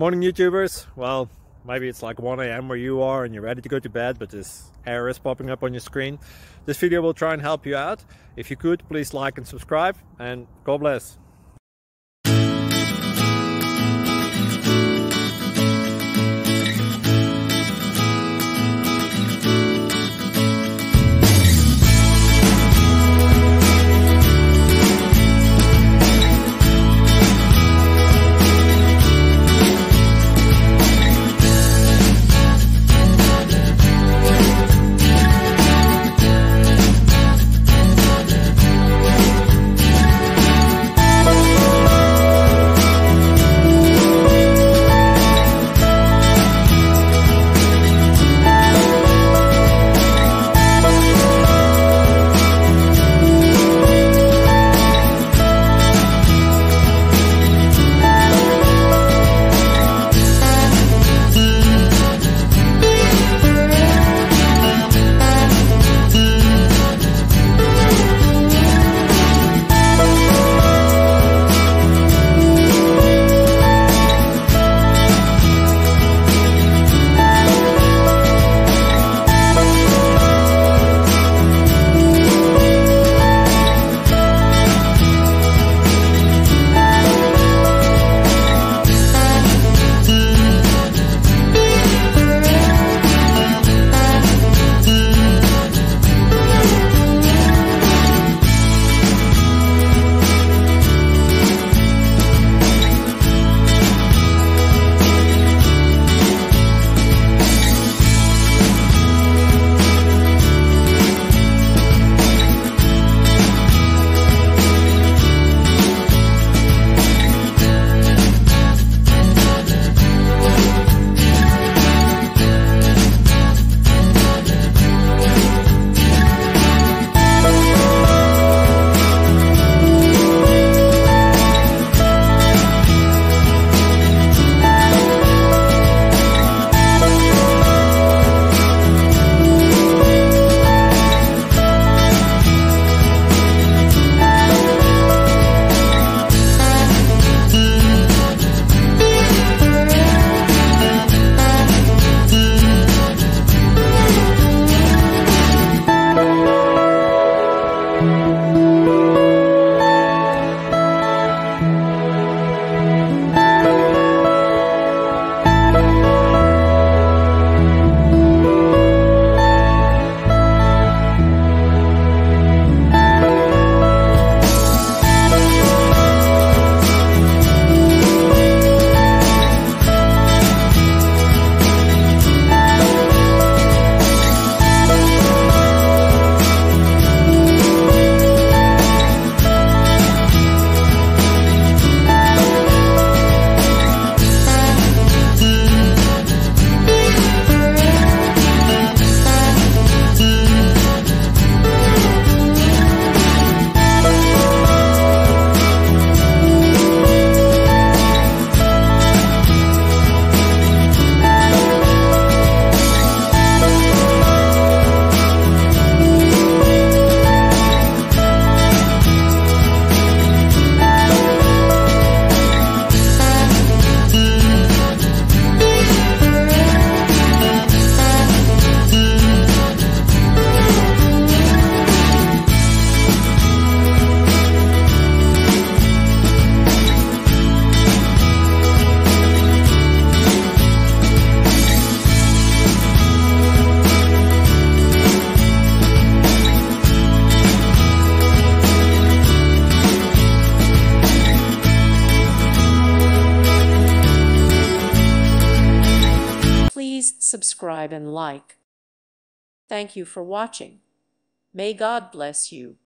Morning YouTubers. Well, maybe it's like 1 a.m. where you are and you're ready to go to bed, but this error is popping up on your screen. This video will try and help you out. If you could, please like and subscribe, and God bless. Please subscribe and like. Thank you for watching. May God bless you.